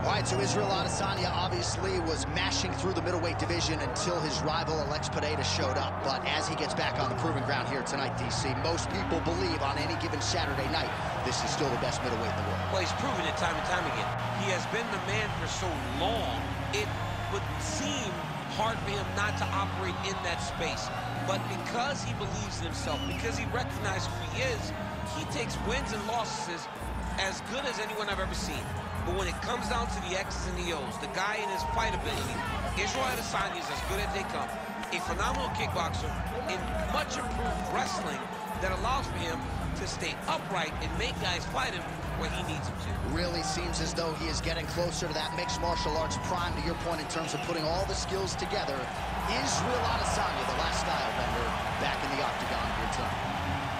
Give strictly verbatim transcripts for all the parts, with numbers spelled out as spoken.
All right, so Israel Adesanya obviously was mashing through the middleweight division until his rival Alex Pereira showed up. But as he gets back on the proving ground here tonight, D C, most people believe on any given Saturday night, this is still the best middleweight in the world. Well, he's proven it time and time again. He has been the man for so long, it would seem hard for him not to operate in that space. But because he believes in himself, because he recognizes who he is, he takes wins and losses as good as anyone I've ever seen. But when it comes down to the X's and the O's, the guy in his fight ability, Israel Adesanya is as good as they come. A phenomenal kickboxer in much improved wrestling that allows for him to stay upright and make guys fight him where he needs them to. Really seems as though he is getting closer to that mixed martial arts prime, to your point, in terms of putting all the skills together. Israel Adesanya, the last style bender, back in the octagon here tonight.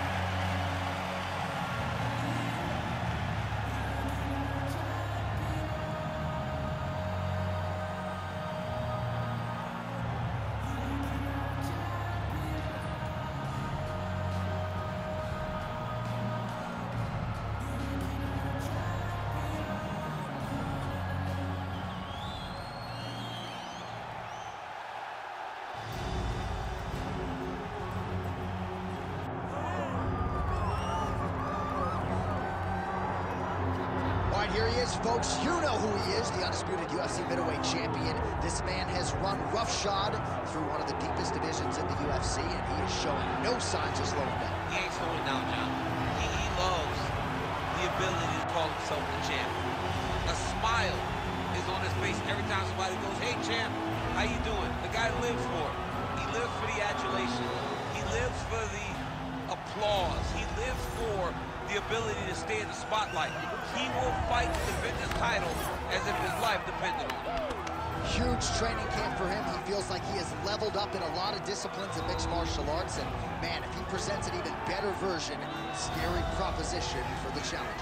Here he is, folks. You know who he is, the undisputed U F C middleweight champion. This man has run roughshod through one of the deepest divisions in the U F C, and he is showing no signs of slowing down. He ain't slowing down, John. He, he loves the ability to call himself the champ. A smile is on his face every time somebody goes, "Hey, champ, how you doing?" The guy lives for it. He lives for the adulation. He lives for the applause. He lives for the ability to stay in the spotlight. He will fight to defend his title as if his life depended on it. Huge training camp for him. He feels like he has leveled up in a lot of disciplines in mixed martial arts. And man, if he presents an even better version, scary proposition for the challenger.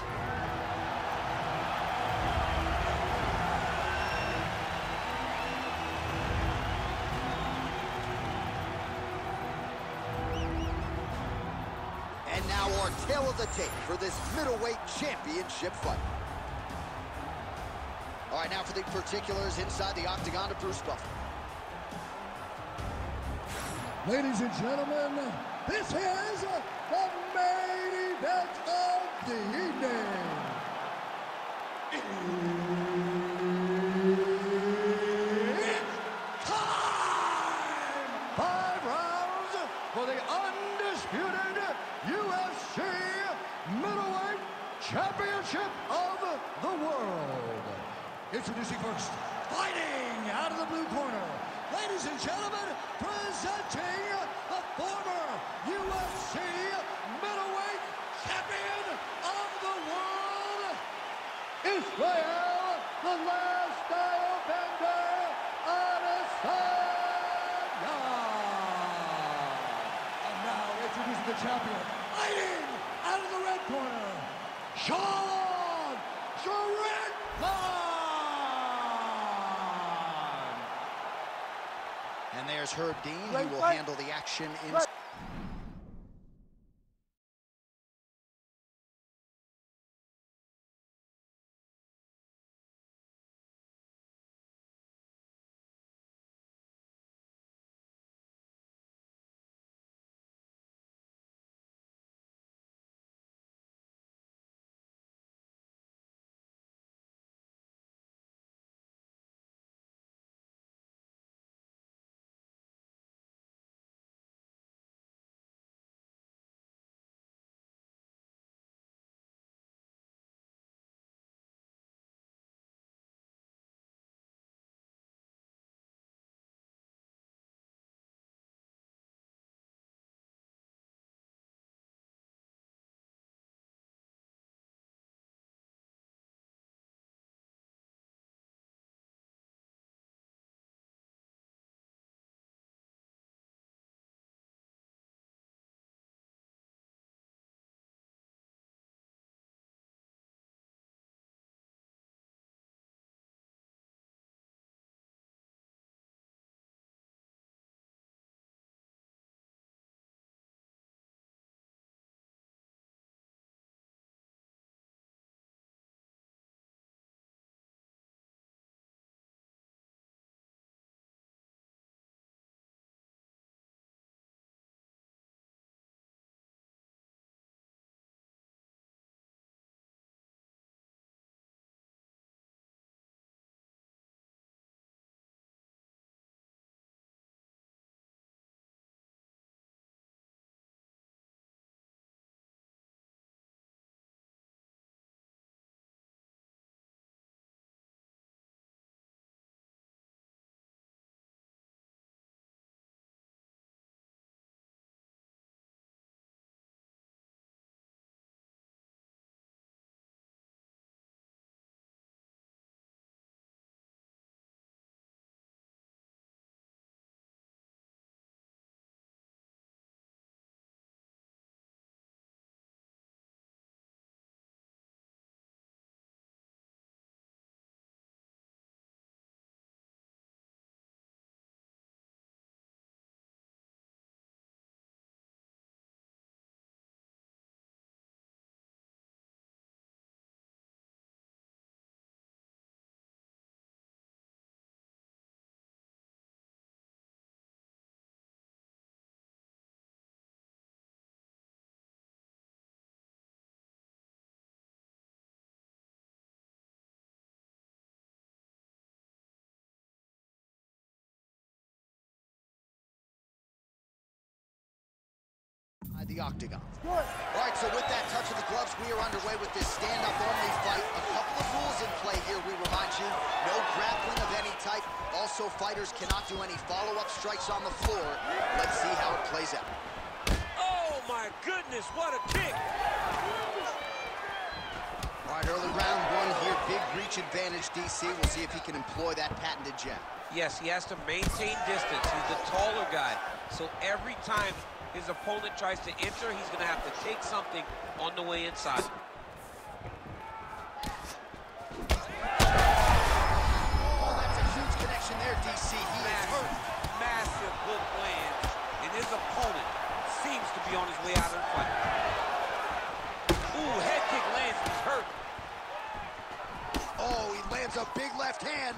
And now our tail of the tape for this middleweight championship fight. All right, now for the particulars inside the octagon of Bruce Buffer. Ladies and gentlemen, this is the main event of the evening. It's time! Five rounds for the undisputed U F C Middleweight Championship of the World. Introducing first, fighting out of the blue corner, ladies and gentlemen, presenting the former U F C Middleweight Champion of the World, Israel, the last style bender, Adesanya. And now introducing the champion, fighting out of the red corner, Sean Strickland. And there's Herb Dean. Right, He will right. handle the action in... Right. inside the octagon. All right, so with that touch of the gloves, we are underway with this stand-up only fight. A couple of rules in play here, we remind you. No grappling of any type. Also, fighters cannot do any follow-up strikes on the floor. Let's see how it plays out. Oh, my goodness, what a kick! All right, early round one here. Big reach advantage, D C. We'll see if he can employ that patented jab. Yes, he has to maintain distance. He's the taller guy. So every time his opponent tries to enter, he's going to have to take something on the way inside. Oh, that's a huge connection there, D C. He is hurt. Massive hook lands, and his opponent seems to be on his way out of the fight. Ooh, head kick lands, he's hurt. Oh, he lands a big left hand.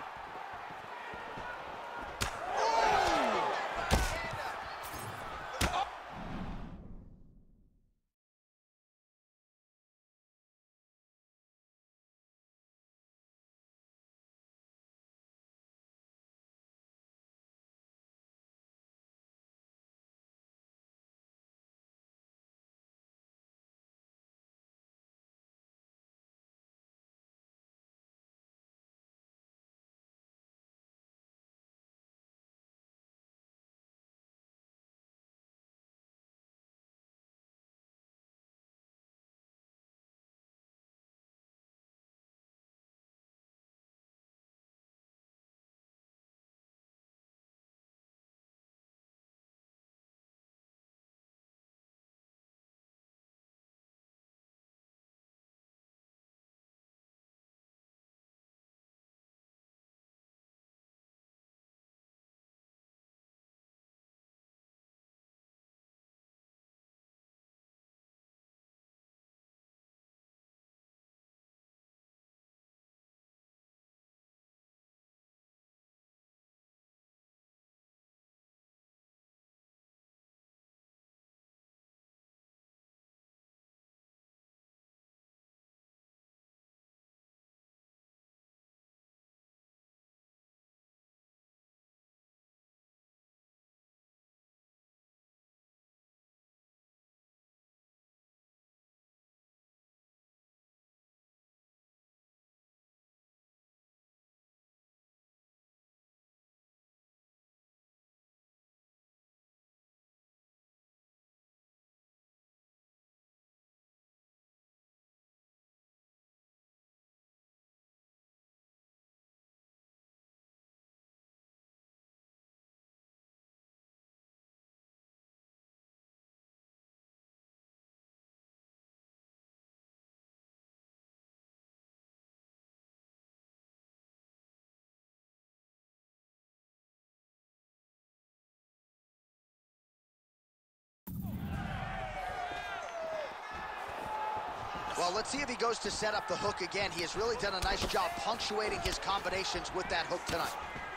Well, let's see if he goes to set up the hook again. He has really done a nice job punctuating his combinations with that hook tonight.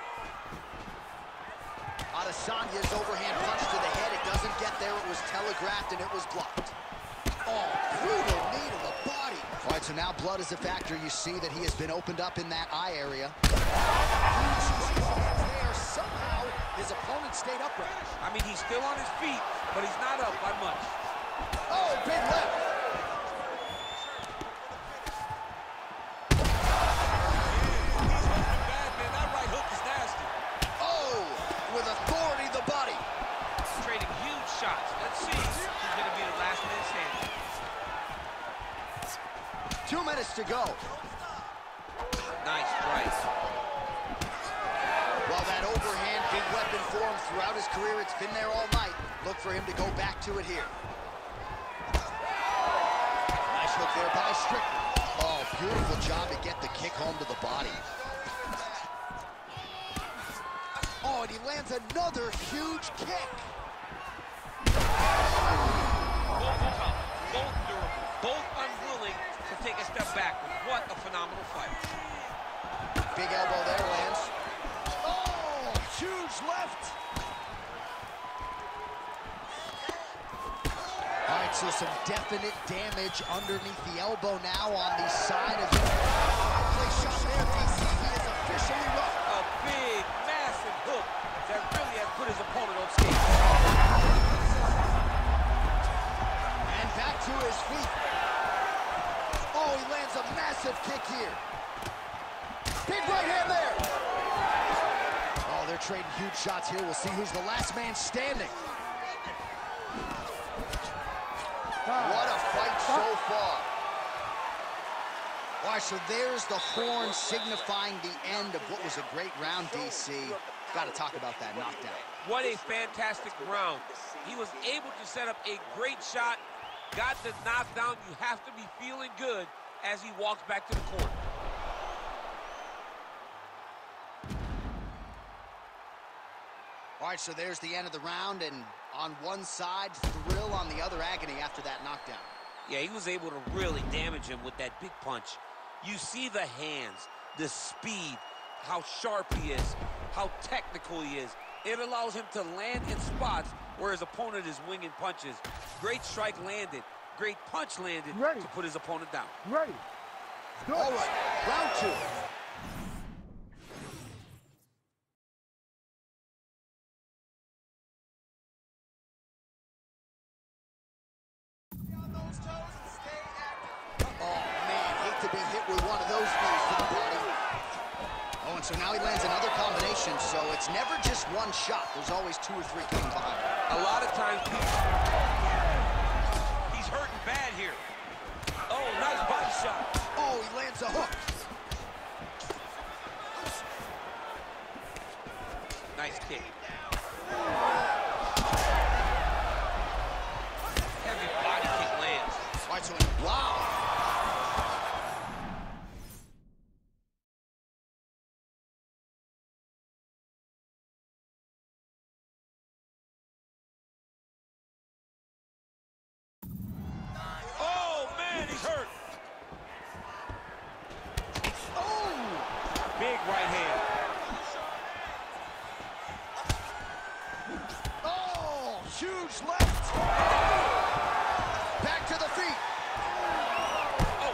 Adesanya's overhand punch to the head. It doesn't get there. It was telegraphed and it was blocked. Oh, brutal knee to the body. All right, so now blood is a factor. You see that he has been opened up in that eye area. There, somehow his opponent stayed upright. I mean, he's still on his feet, but he's not up by much. Oh, big left. Two minutes to go. Nice strike. Well, that overhand, big weapon for him throughout his career. It's been there all night. Look for him to go back to it here. Nice hook there by Strickland. Oh, beautiful job to get the kick home to the body. Oh, and he lands another huge kick. Both tough, both durable, both unwilling to take a step back. What a phenomenal fight. Big elbow there, lands. Oh, huge left. All right, so some definite damage underneath the elbow now on the side of him. Play shot there, D C. He is officially rough. A big, massive hook that really has put his opponent on skates. right hand there. Oh, they're trading huge shots here. We'll see who's the last man standing. What a fight so far. All right, so there's the horn signifying the end of what was a great round, D C. Got to talk about that knockdown. What a fantastic round. He was able to set up a great shot, got the knockdown. You have to be feeling good as he walks back to the corner. All right, so there's the end of the round, and on one side, thrill, on the other, agony after that knockdown. Yeah, he was able to really damage him with that big punch. You see the hands, the speed, how sharp he is, how technical he is. It allows him to land in spots where his opponent is winging punches. Great strike landed, great punch landed Ready. to put his opponent down. Ready. Good. All right, round two. So now he lands another combination, so it's never just one shot. There's always two or three coming behind. A lot of times, people... he's hurting bad here. Oh, nice body shot. Oh, he lands a hook. Nice kick. Heavy body kick lands. All right, so wow. Big right hand. Oh, huge left. Back to the feet. Oh.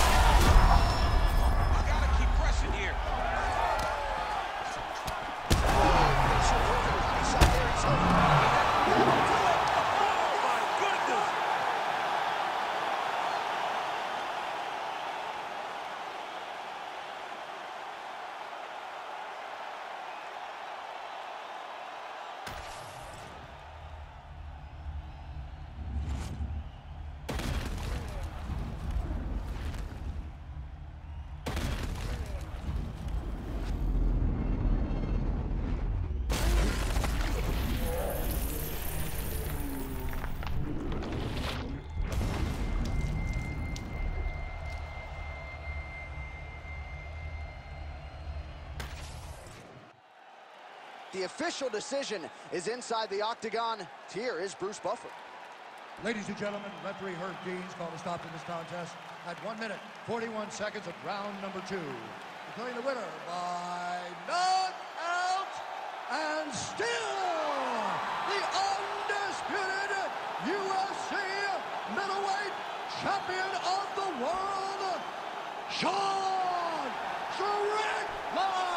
I gotta keep pressing here. Oh, my goodness. The official decision is inside the octagon. Here is Bruce Buffer. Ladies and gentlemen, referee Herb Dean's called a stop to this contest at one minute, forty-one seconds of round number two. Declaring the winner by knockout and still the undisputed U F C middleweight champion of the world, Sean Strickland!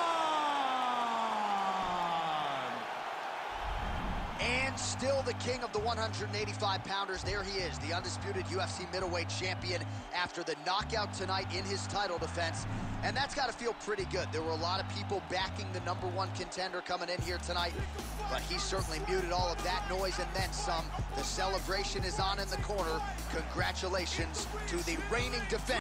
And still the king of the one eighty-five pounders. There he is, the undisputed U F C middleweight champion after the knockout tonight in his title defense. And that's got to feel pretty good. There were a lot of people backing the number one contender coming in here tonight, but he certainly muted all of that noise and then some. The celebration is on in the corner. Congratulations to the reigning defender.